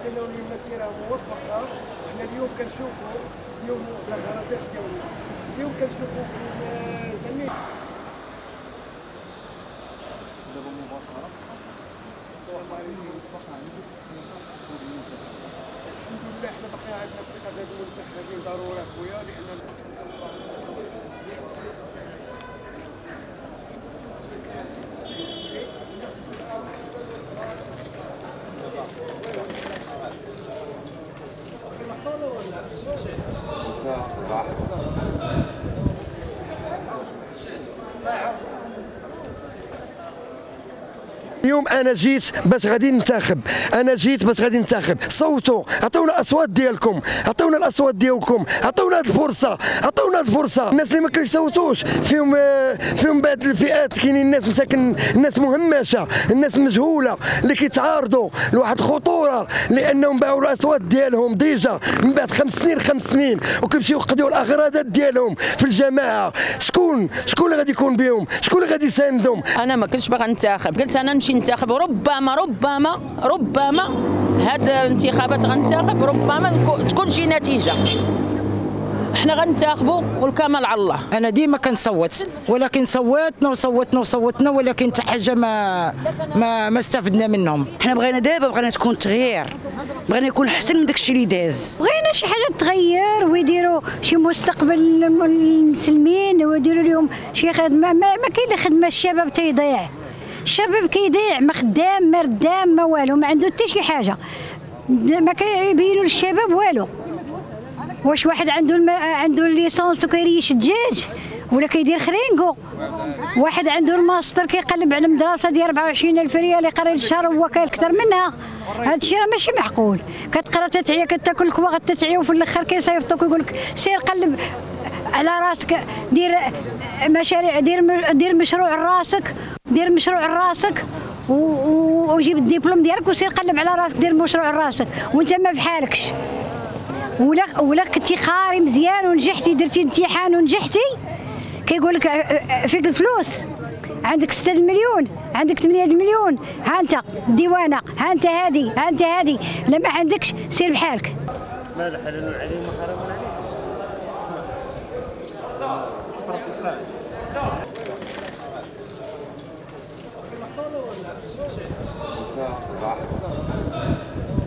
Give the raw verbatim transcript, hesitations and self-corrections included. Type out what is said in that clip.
كانوا اليوم مسيره موفقه. احنا اليوم كنشوفوا اليوم الغرضات ديالنا اليوم كنشوفوا جميع دابا مباشره. السلام عليكم. الحمد لله احنا باقي عندنا الثقه في هاد المنتخبين ضروري خويا لان اليوم انا جيت باش غادي ننتخب، انا جيت باش غادي ننتخب. صوتوا، عطونا الاصوات ديالكم، عطونا الاصوات ديالكم، عطونا هذه الفرصه، عطونا هذه الفرصه. الناس اللي ما كيصوتوش فيهم فيهم بعض الفئات، كاينين الناس مساكن، الناس مهمشه، الناس مجهوله اللي كيتعارضوا لواحد الخطوره لانهم باعوا الاصوات ديالهم ديجا من بعد خمس سنين خمس سنين وكيمشيو يقضيو الاغراضات ديالهم في الجماعه. شكون شكون اللي غادي يكون بهم؟ شكون اللي غادي يساندهم؟ انا ما كنتش باغا ننتخب، قلت انا نمشي ننتخب، ربما ربما ربما هاد الانتخابات غنتخب، ربما تكون شي نتيجه. احنا غنتخبوا والكمال على الله. انا ديما كنصوت، ولكن صوتنا وصوتنا وصوتنا ولكن حتى حاجه ما ما ما استفدنا منهم. احنا بغينا دابا بغينا تكون تغيير، بغينا يكون احسن من داكشي اللي داز. بغينا شي حاجه تغير ويديروا شي مستقبل للمسلمين ويديروا لهم شي خدمه. ما, ما كاين خدمه، الشباب تيضيع، الشباب كيضيع، ما خدام ما ردام ما والو، ما عنده حتى شي حاجه، ما كيبينوا للشباب والو. واش واحد عنده الم... عنده الليسونس وكيريش الدجاج ولا كيدير خرينكو؟ واحد عنده الماستر كيقلب على مدرسه ديال أربعة وعشرين ألف ريال يقرا الشهر وهو كاين اكثر منها. هذا الشيء راه ماشي معقول. كتقرا تتعيا كتاكل الكواغ تتعيا وفي الاخر كيصيفطوك ويقول لك سير قلب على راسك، دير مشاريع، دير دير مشروع لراسك، دير مشروع لراسك وجيب الدبلوم ديالك وسير قلب على راسك، دير مشروع لراسك وانت ما بحالكش. ولا ولا كنتي قاري مزيان ونجحتي، درتي امتحان ونجحتي، كيقول لك فيك الفلوس، عندك ستة مليون، عندك ثمانية مليون، ها انت ديوانه، ها انت هادي، ها انت هادي، لا ما عندكش سير بحالك. ماذا حلال عليهم وحرام عليهم؟